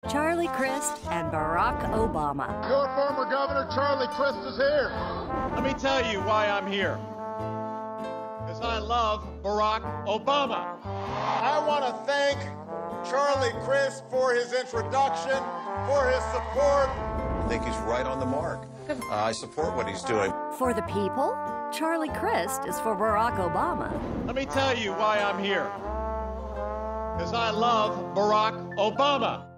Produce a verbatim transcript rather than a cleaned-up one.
Charlie Crist and Barack Obama. Your former governor, Charlie Crist, is here. Let me tell you why I'm here. Because I love Barack Obama. I want to thank Charlie Crist for his introduction, for his support. I think he's right on the mark. Uh, I support what he's doing. For the people, Charlie Crist is for Barack Obama. Let me tell you why I'm here. Because I love Barack Obama.